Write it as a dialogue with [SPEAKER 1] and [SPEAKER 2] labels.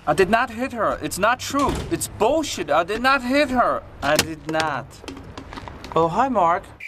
[SPEAKER 1] I did not hit her. It's not true. It's bullshit. I did not hit her. I did not. Oh, hi, Mark.